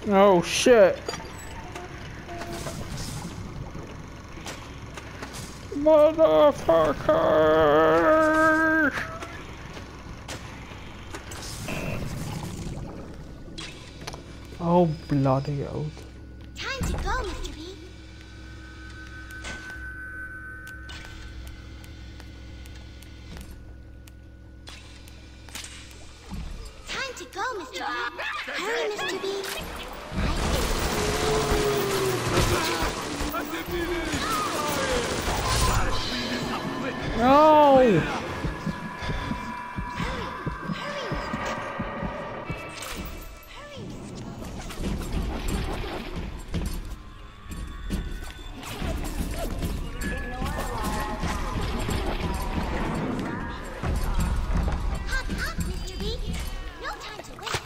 Oh shit. Motherfucker! Oh bloody oath. Time to go, Mr. B. Time to go, Mr. B. Hurry, Mr. B. No! Hop up, Mr. B. No time to wait.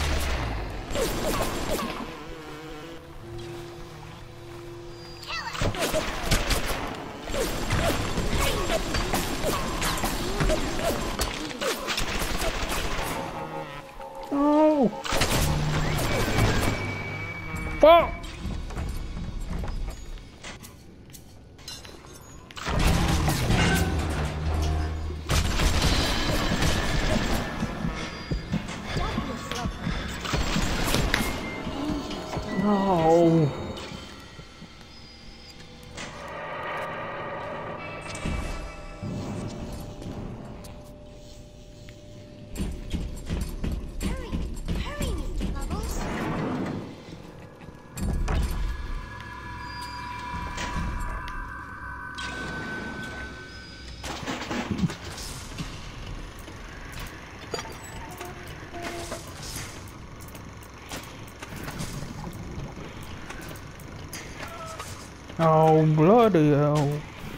Kill it. No! Fuck! No! Hurry, hurry, Mr. Bubbles. Oh bloody hell.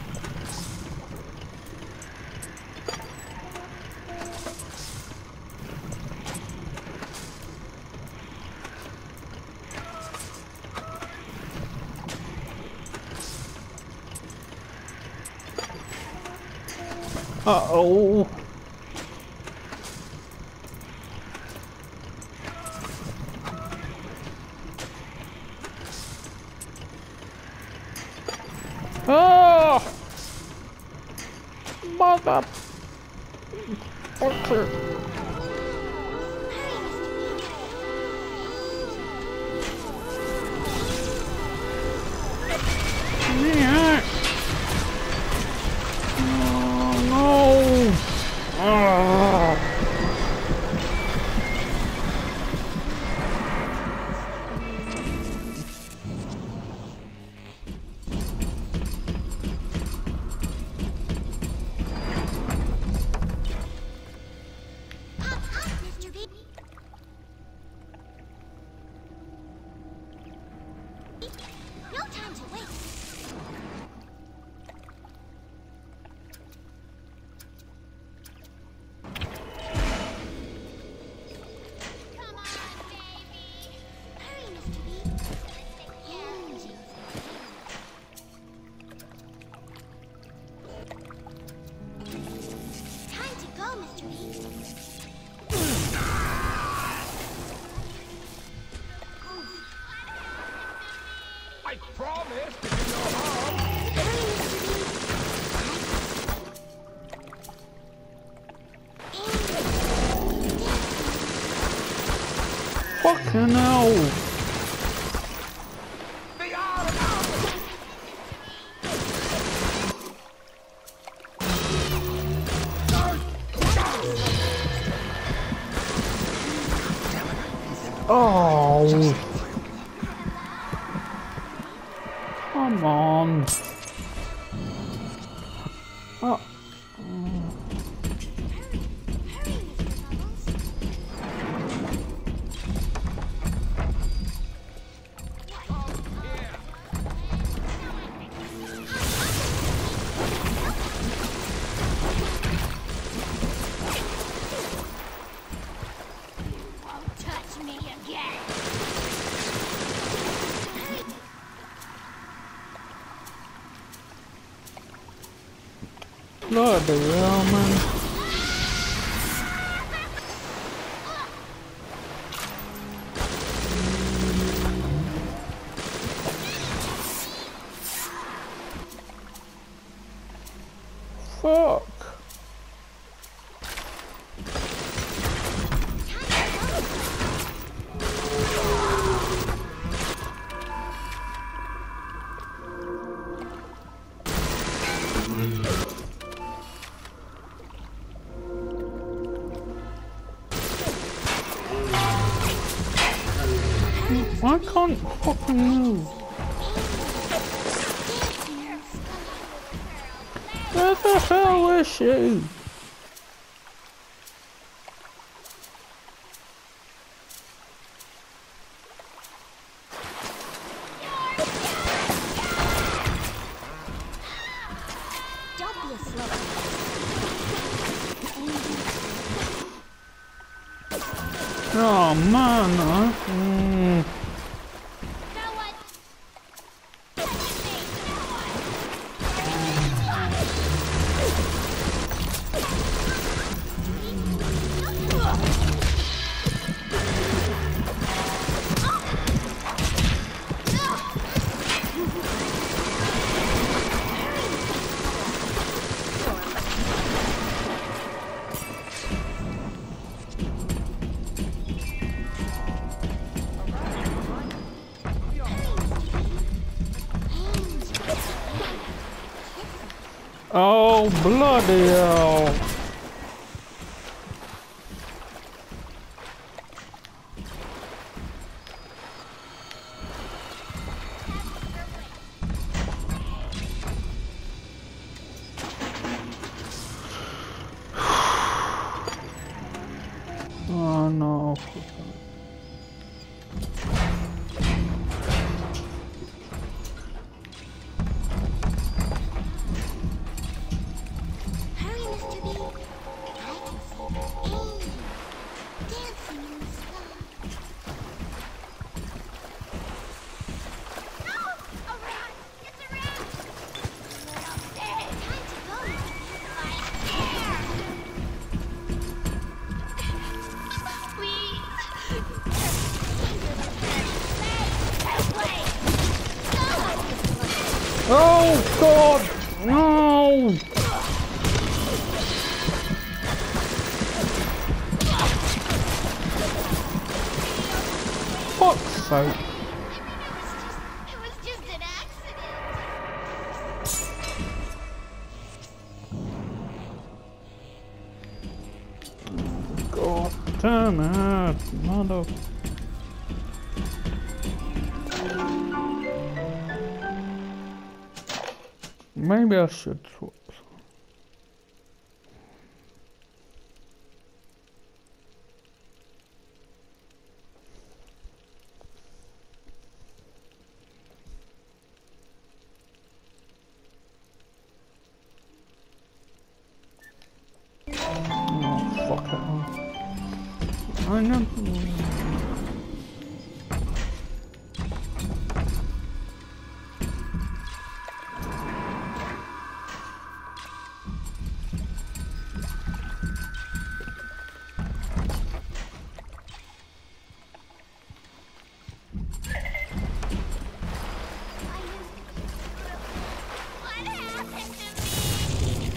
Uh-oh. Oh! Mother... Fucker. Yeah. Oh no! Ah. Hop up, Mr. B. No time to wait. Come on, baby. Hurry, Mr. B. Time to go, Mr. B. I promise to do no harm. Fucking hell! They are out. Oh! Come on! Oh. Hurry, Mr. Bubbles. Won't touch me again. Bloody hell, man. fuck? I can't fucking move. Where the hell is she? Don't be a slow. Oh man, Now what? oh bloody hell. Oh no. Hurry, Mr. B. I can see Amy dancing in the sky. No! A rat! It's a rat! Time to go, Oh god! No! Fuck's sake. It was just an accident. God damn it, mother. Maybe I should swap. Oh, fuck it. I know. What happened to me?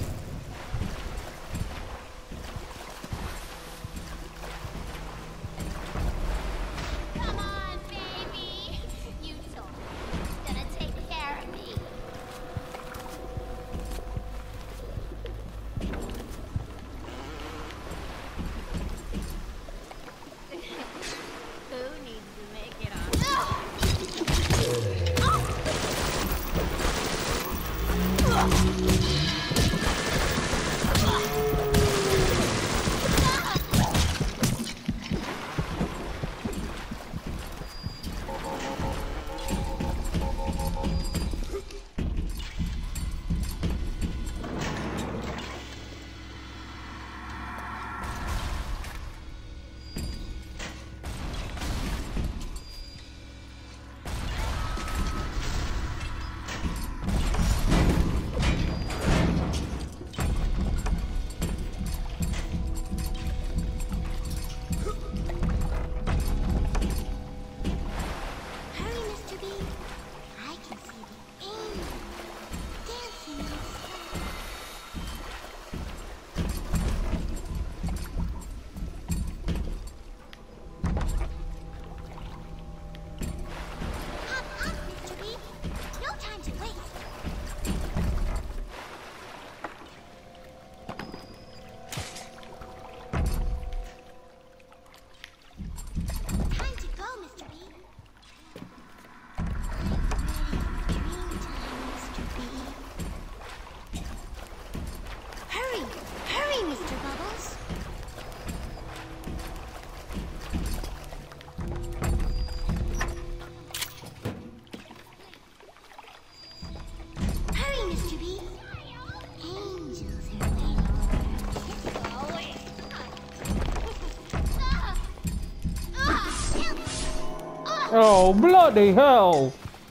Oh, bloody hell!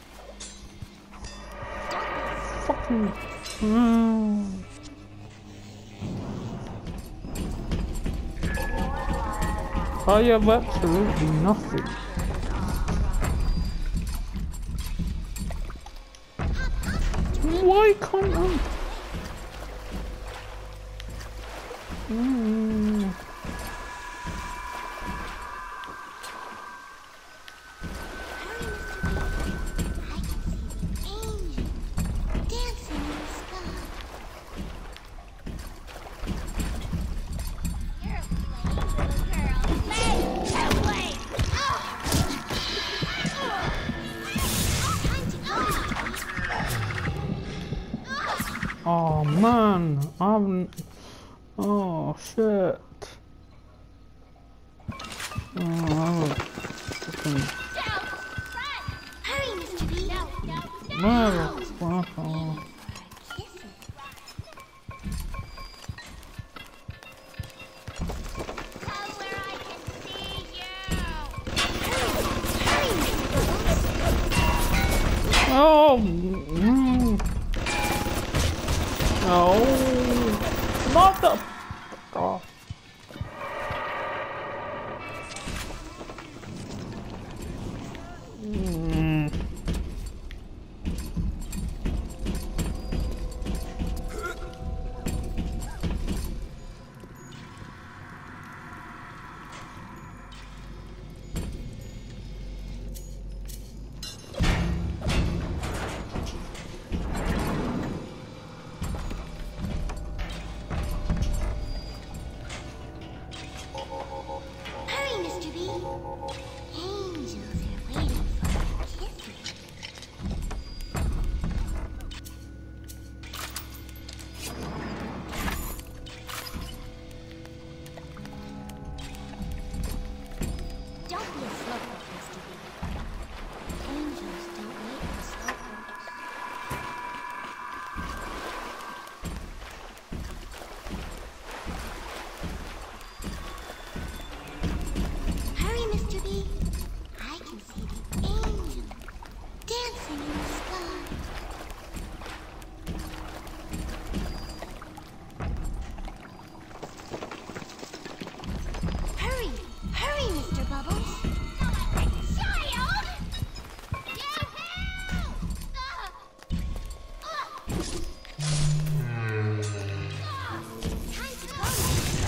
Fucking. I have absolutely nothing. Why can't I? Oh man, I haven't. Oh shit. Oh, fucking. Hurry, Mr. B. No, fuck off. Come where I can see you. Hurry, Mr. Bubbles. Oh, no, mother. Oh. Hurry, Mr. B. Angels are waiting for you. Kiss me. Don't be a slowpoke, Mr. B. Angels don't wait for slowpokes. Hurry, Mr. B. I can see the angel dancing in the sky. Hurry! Hurry, Mr. Bubbles! Child! Get help! Time to go.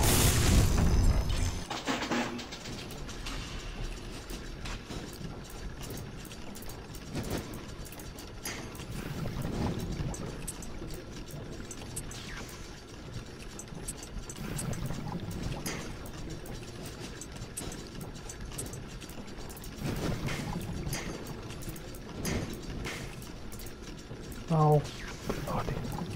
Oh, bloody.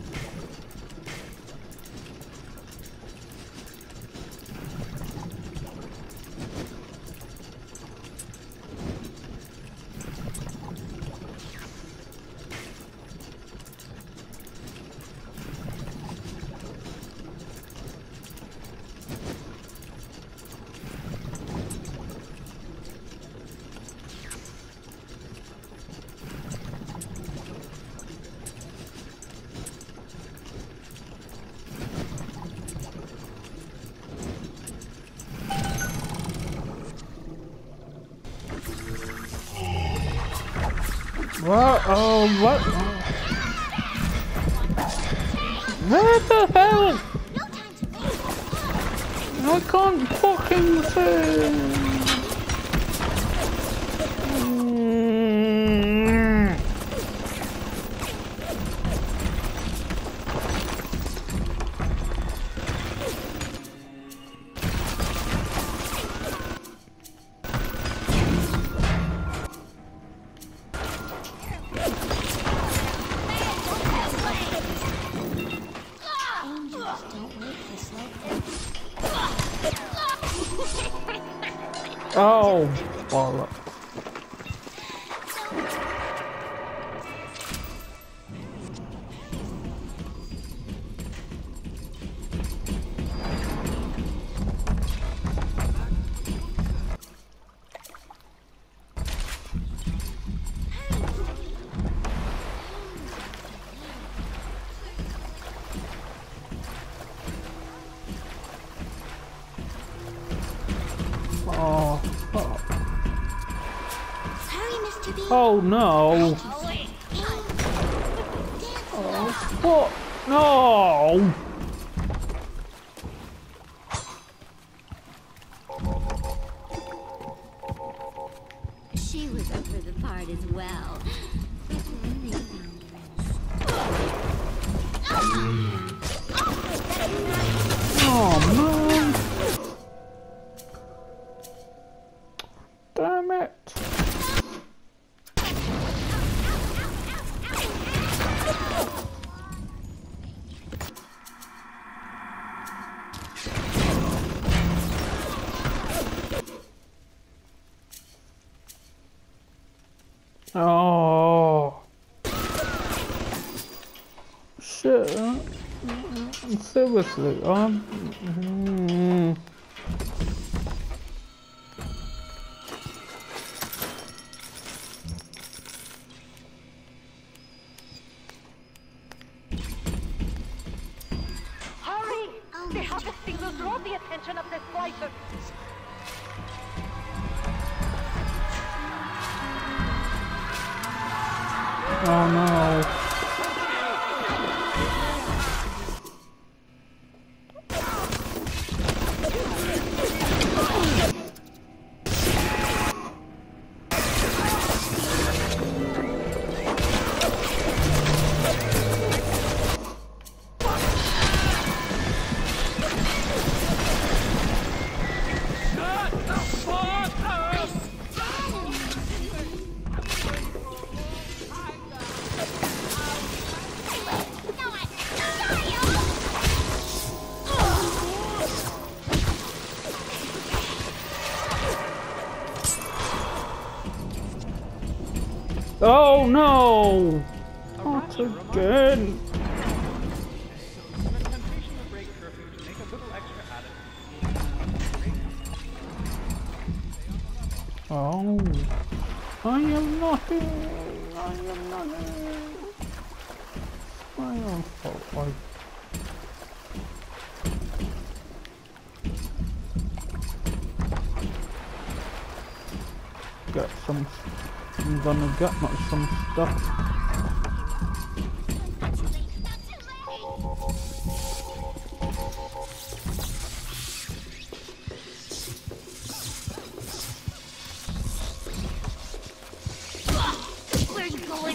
What? Oh, what? What the hell? No time to wait. I can't fucking see. Angels don't wait for slowpokes. Oh, bollocks. Oh no! What? No! She was up for the part as well. But then they found Oh man! Damn it! Oh shit! Seriously, Hurry! They have this thing will draw the attention of the slicer. oh no! Oh no! Not again! Oh, I am nothing. I am nothing. My own fault. Get some. I'm gonna get some stuff. Where are you going?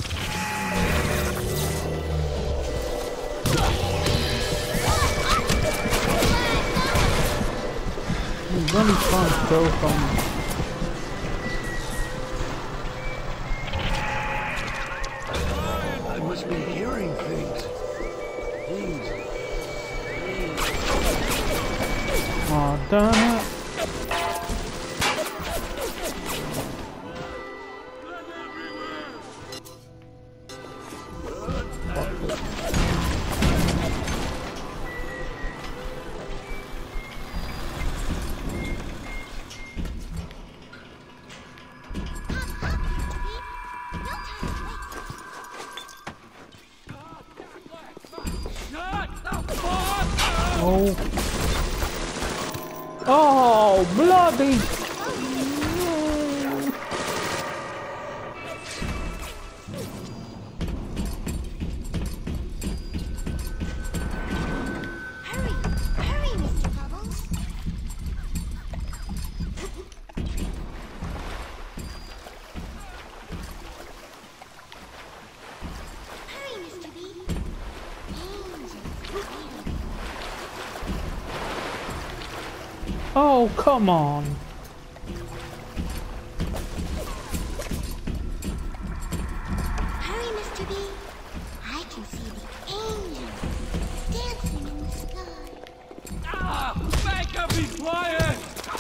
I'm really trying to go from. I must be hearing things. Oh, damn it. Oh. Oh, bloody. Hurry! Hurry, Mr. Bubbles! Hurry, Mr. B! Angels waiting. Oh, come on. Hurry, Mr. B! I can see the angels dancing in the sky. Ah! Make her be quiet!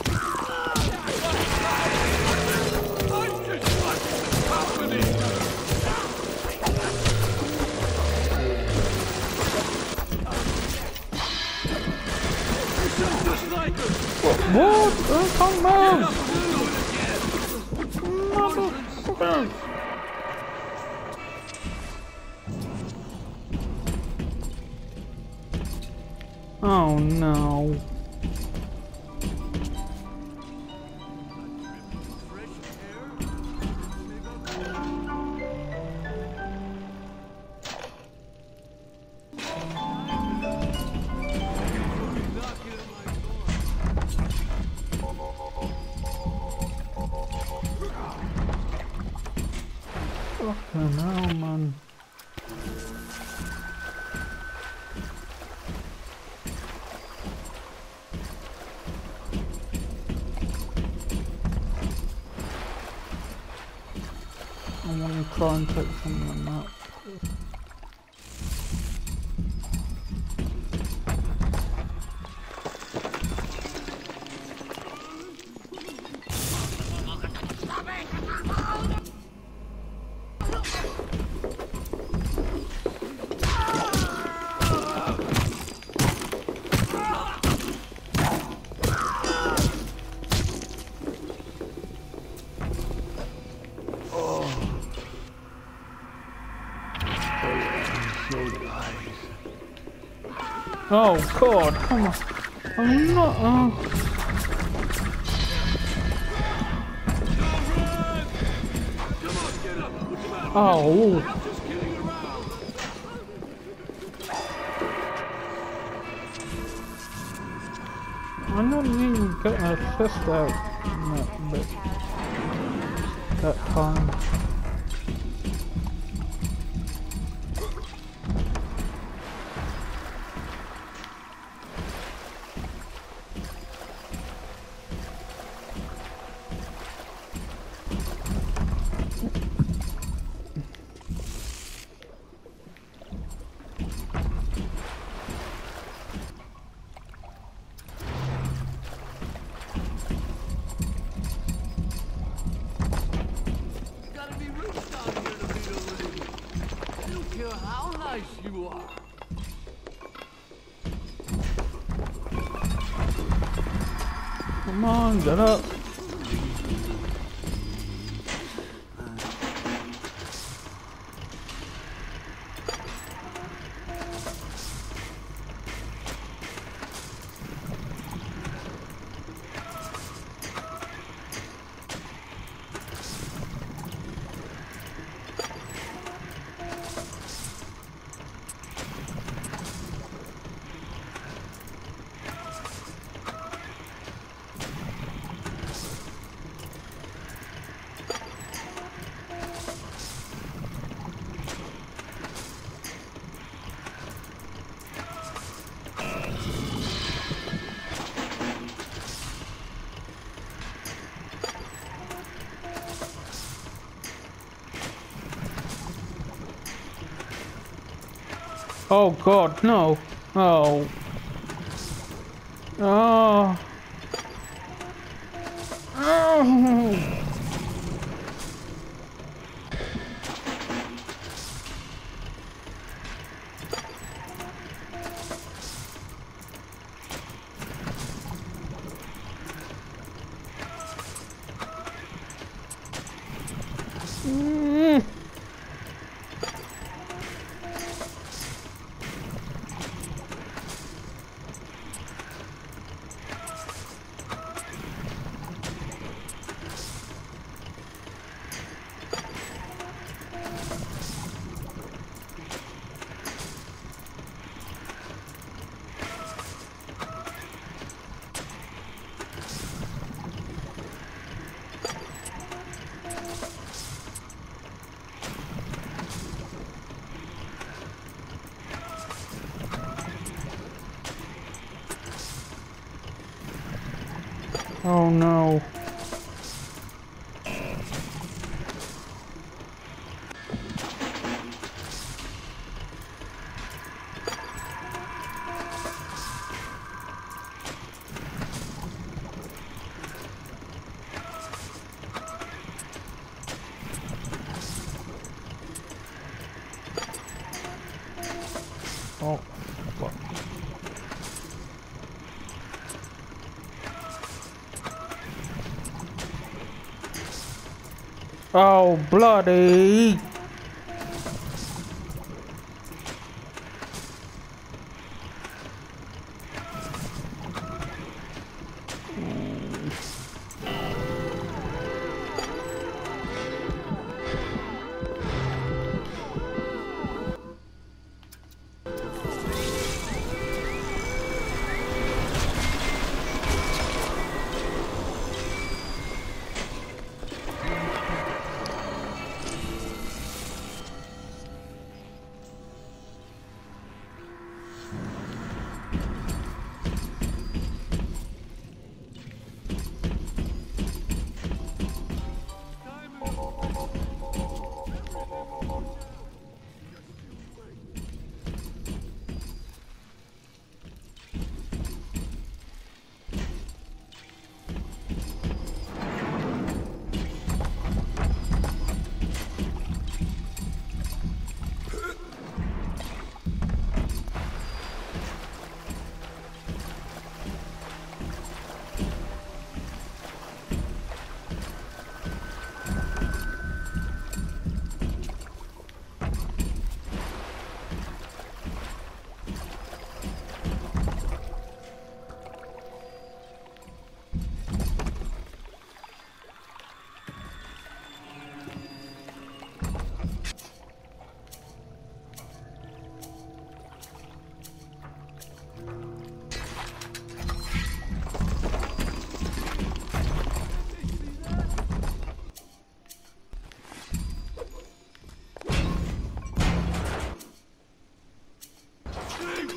I'm just watching company! Just like her! What? Come on. Do it again! Motherfucker. Oh no. Fucking hell, man. I want to try and take some of them out. Oh God, come on. I'm not, oh. I didn't even get a fist out in that bit. That time. You are. Come on, get up. Oh God, no. Oh. Oh. Oh. Mm. Oh no. Oh, fuck. Oh, bloody!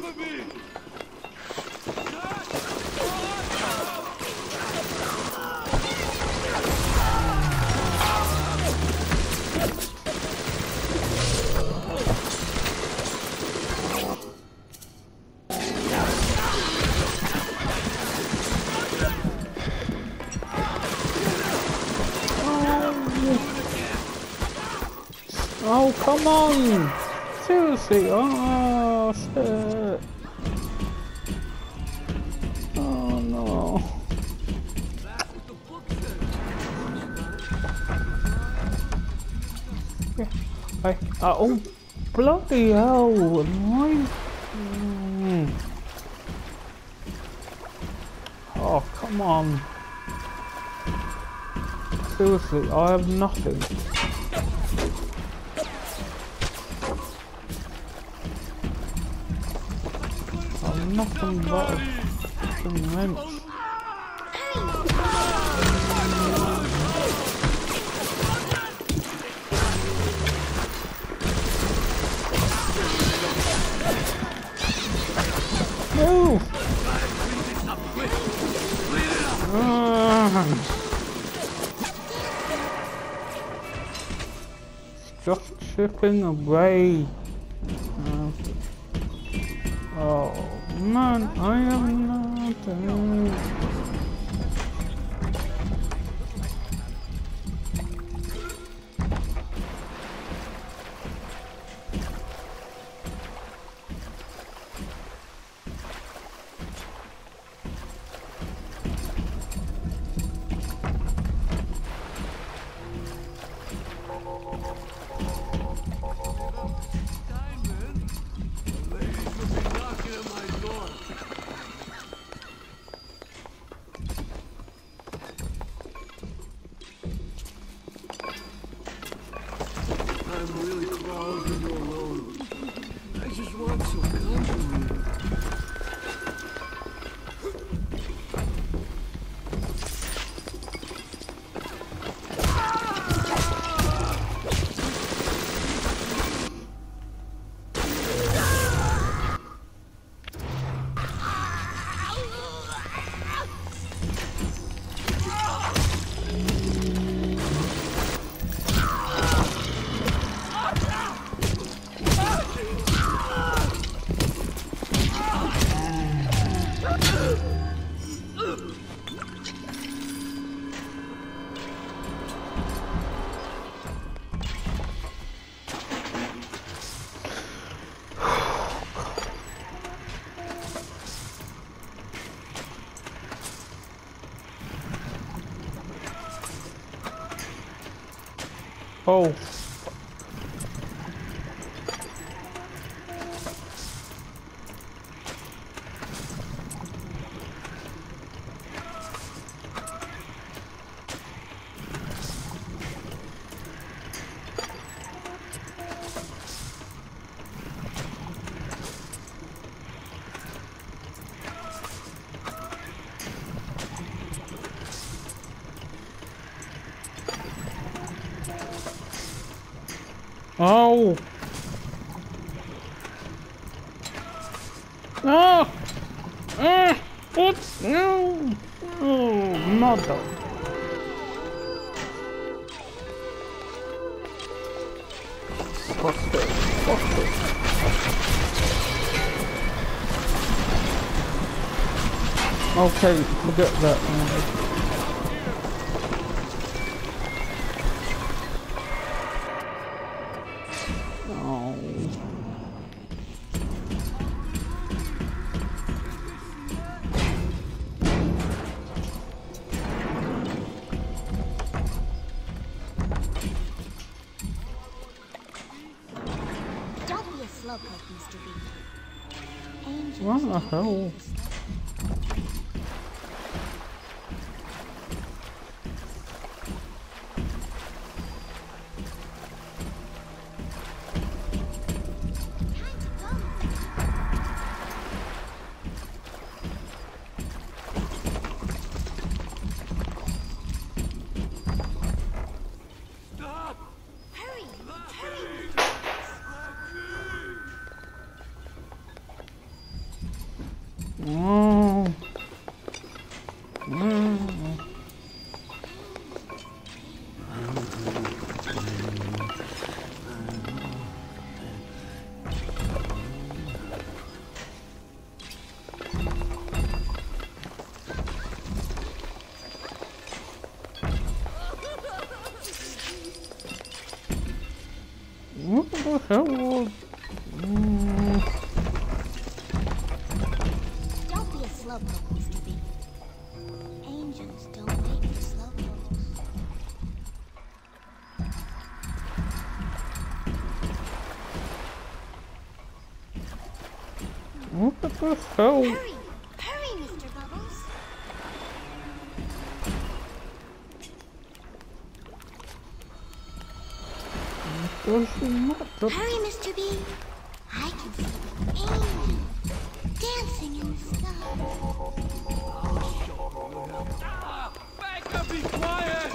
for me! Oh, come on! Seriously, oh shit! Oh no! Yeah, oh, bloody hell! Why? Oh, come on! Seriously, I have nothing. Nothing but a fucking wrench. No! Just chipping away. Oh man, I am nothing. I'm really crawling to you alone. I just want some company. Oh. Oh! No! What? No! Oh, mother! Fuck it! Fuck it! Okay, forget that. Slowpoke, Mr. B. Angels What the don't hell? need for Oh. What the hell was... Don't be a slowpoke, Mr. B. Angels don't wait for slowpokes. What the hell? Hurry! Hurry, Mr. Bubbles! Hurry, Mr. B! I can see the angels dancing in the sky. Ah! Back up, be quiet!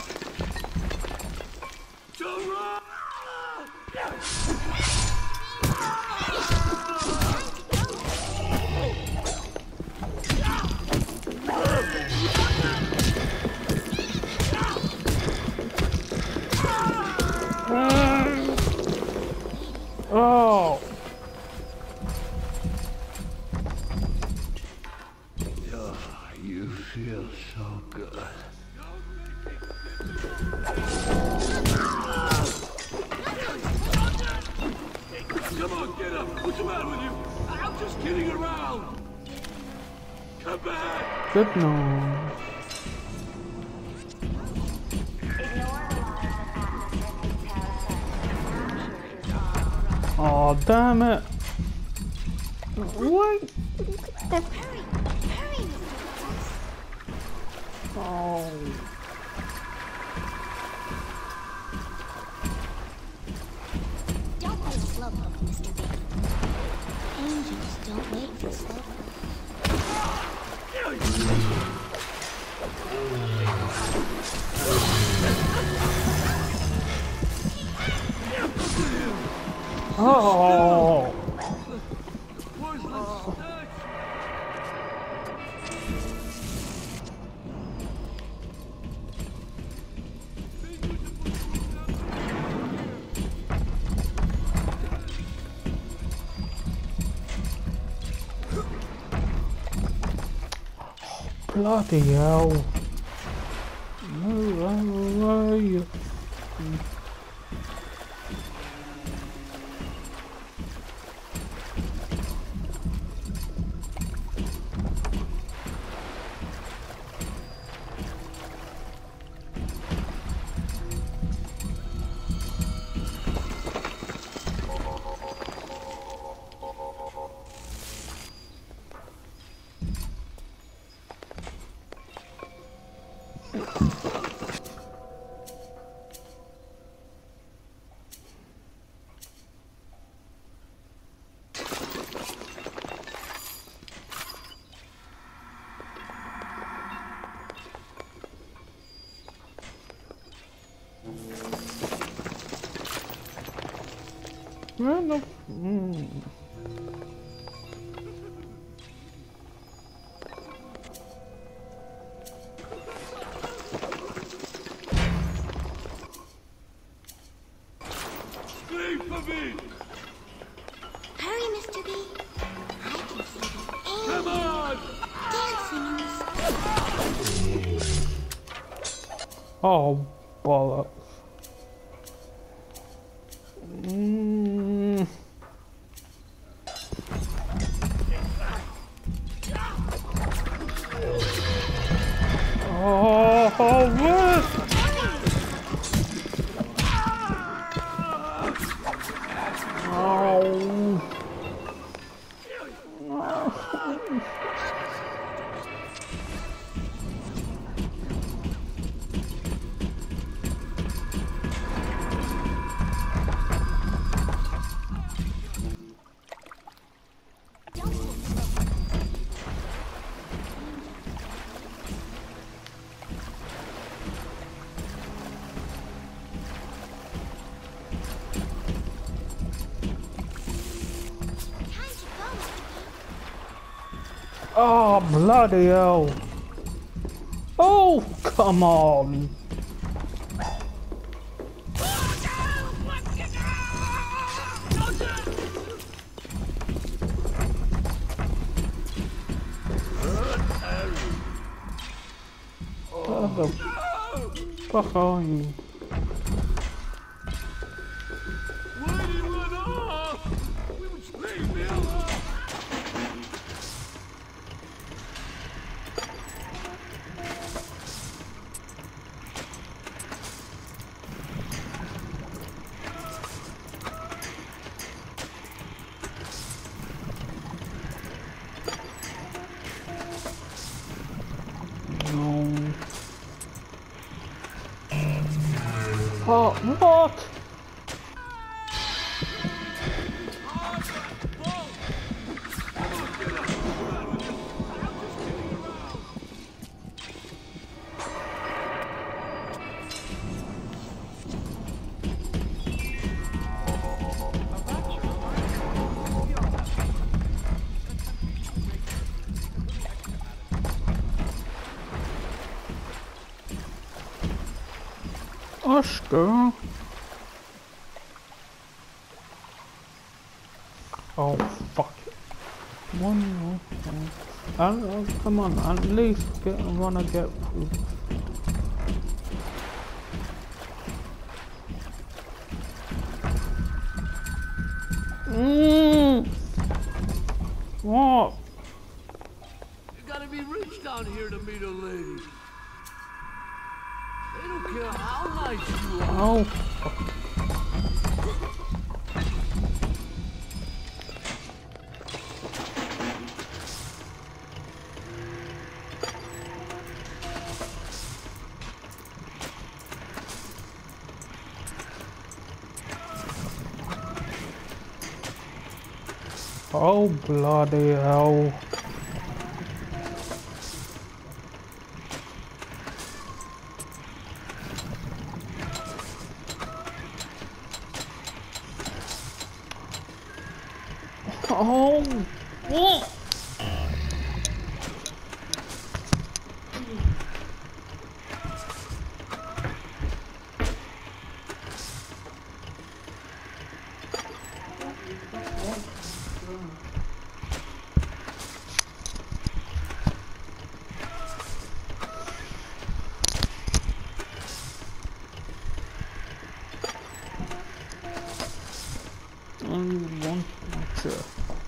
Oh! You feel so good. Come on, get up! What's the matter with you? I'm just kidding around! Come back! Good no. Oh, damn it. What? Hurry! Hurry, Mr. Bubbles! Oh. Don't be a slowpoke, Mr. B. Angels don't wait for slowpokes. Oh. Bloody hell. No way. Where the... Scream for me! Hurry, Mr. B. I can see the Come angels on! dancing in the sky. Oh, bollocks. Oh, what? Oh. Time to go, Mr. B. Oh, bloody hell. Oh, come on. What the fuck are you? Why do you run off? Leave me alone! No. Oh, what? Oscar. Oh, fuck it. One more. Come on, at least wanna get through. What? You gotta be rich down here to meet a lady. They don't care how nice you are. Oh, fuck. Oh, bloody hell. Oh, what? Only one picture.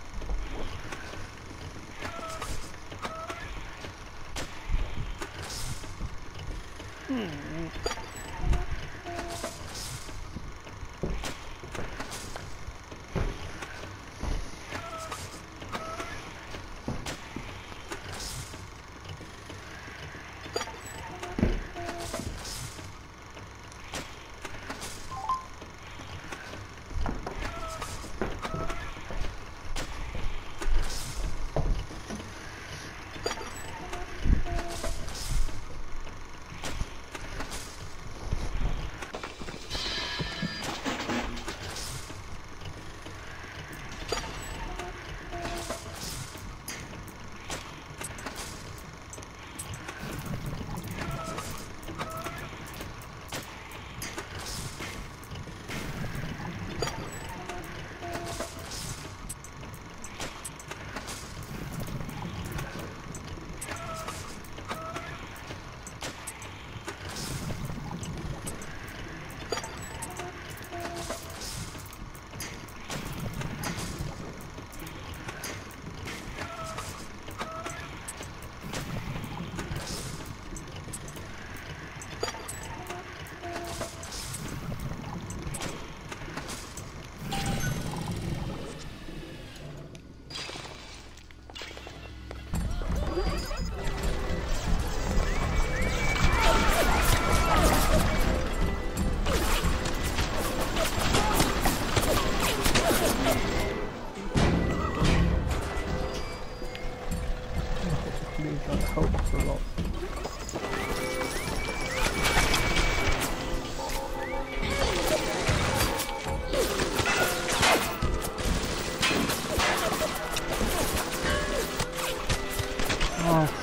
That helps a lot.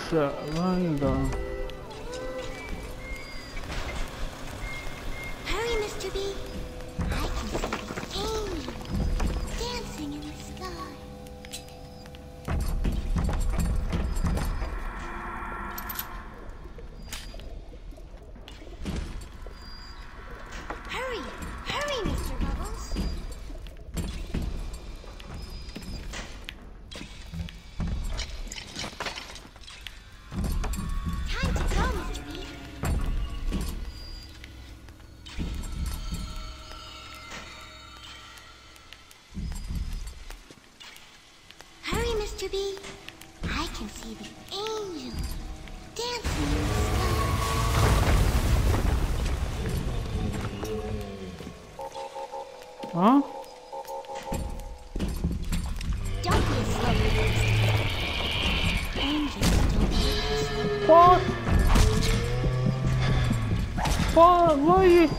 shit. There you go. Hurry, Mr. B. I can see the angel dancing in the sky. Hurry! Hurry, Mr. Bubbles! Time to go, Mr. B. Hurry, Mr. B. I can see the angel dancing in the sky. Huh? Don't be a slow person. Angels don't make slow. What? What are you?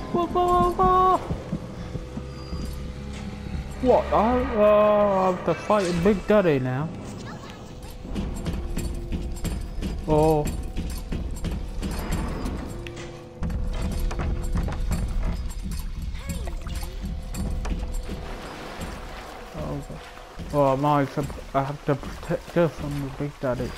What? I have to fight a Big Daddy now. Oh. Oh, I have to protect her from the Big Daddy.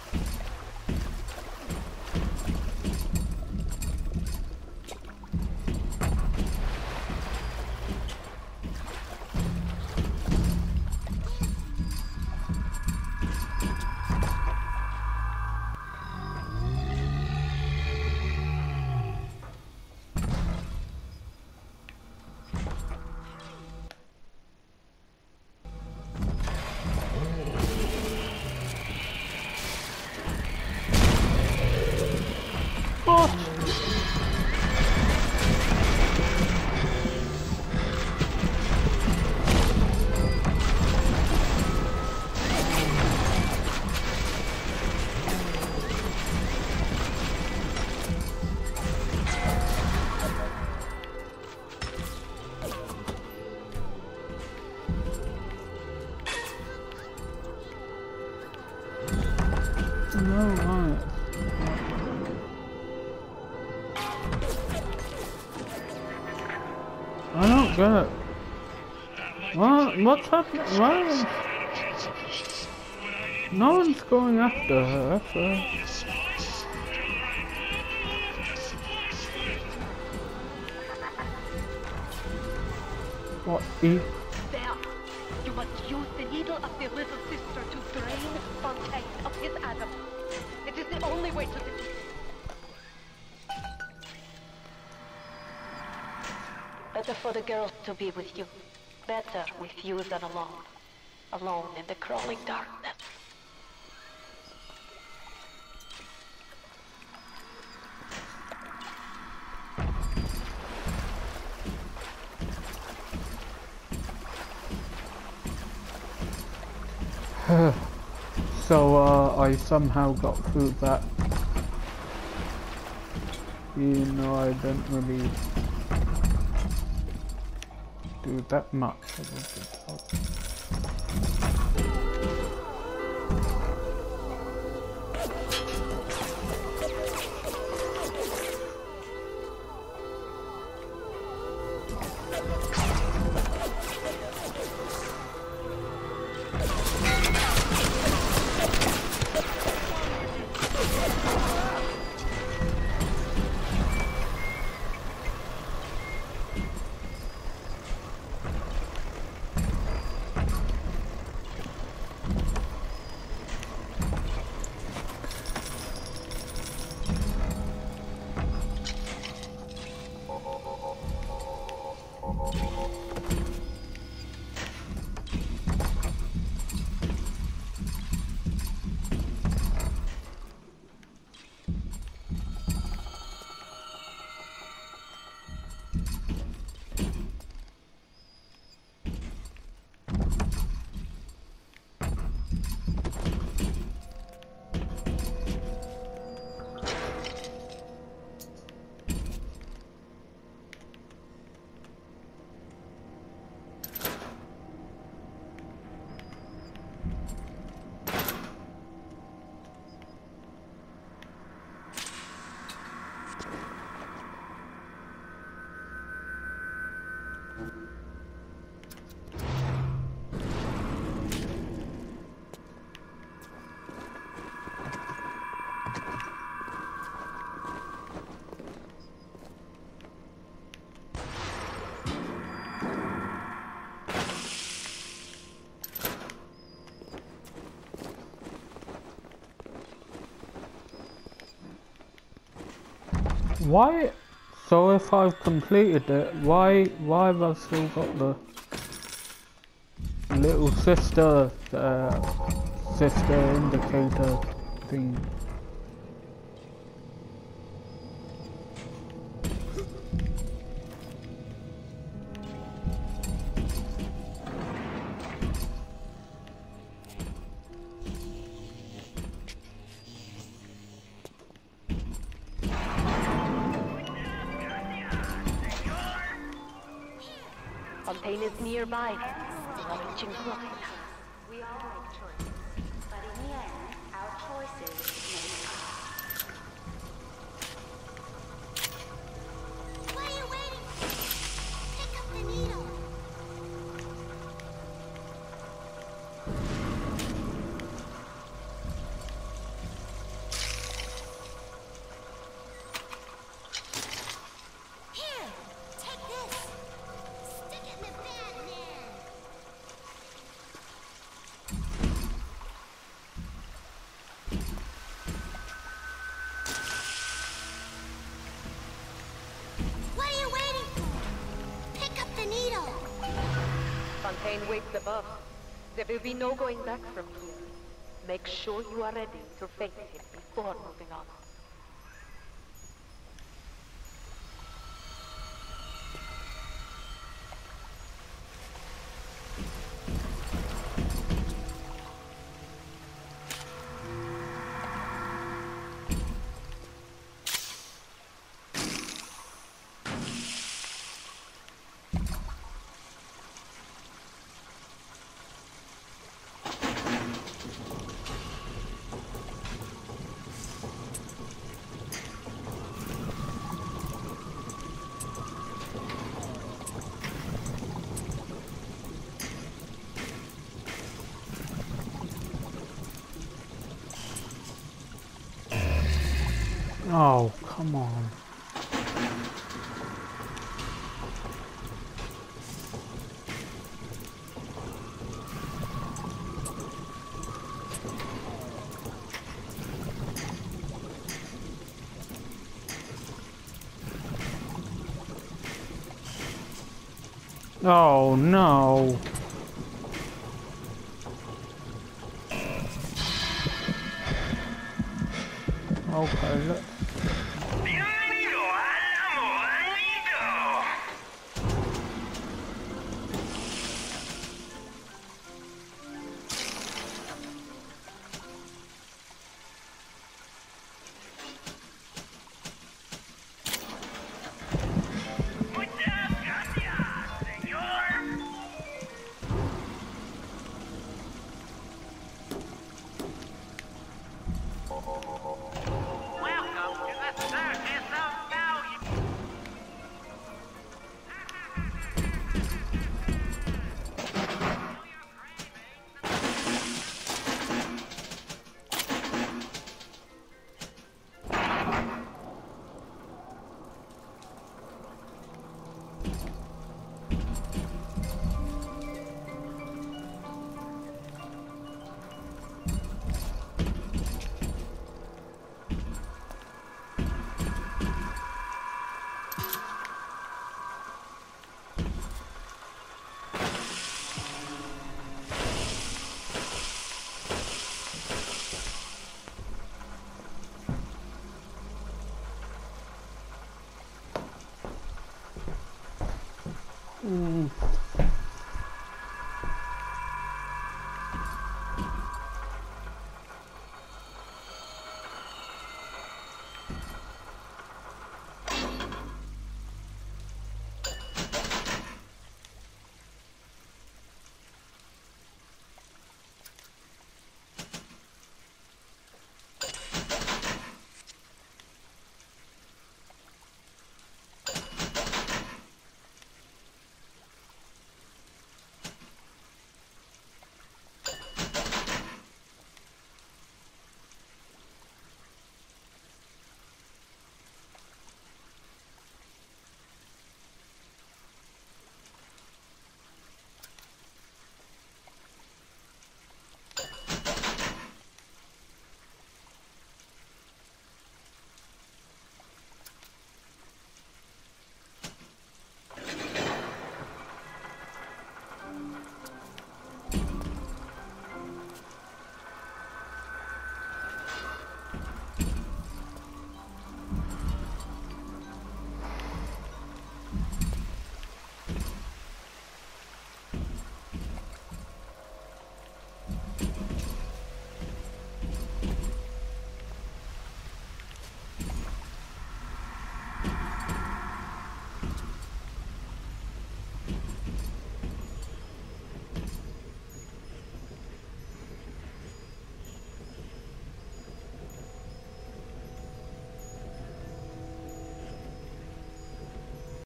No, right. I don't get it. What? What's happening? What? No one's going after her, that's right. What? There. You must use the needle of the little sister to drain Fontaine of his Adam. It is the only way to defeat him. Better for the girls to be with you. Better with you than alone. Alone in the crawling darkness. So, I somehow got through that. You know, I didn't really do that much. I don't think so. Why? So if I've completed it, why have I still got the little sister indicator thing? Fontaine is nearby. They are reaching close. We all make choices, but in the end, our choices make us. What are you waiting for? Pick up the needle. Here, take this. Stick it in the bag, man. What are you waiting for? Pick up the needle. Fontaine waits above. There will be no going back from here. Make sure you are ready to face him before moving on. Oh, come on. Oh no. Okay, look.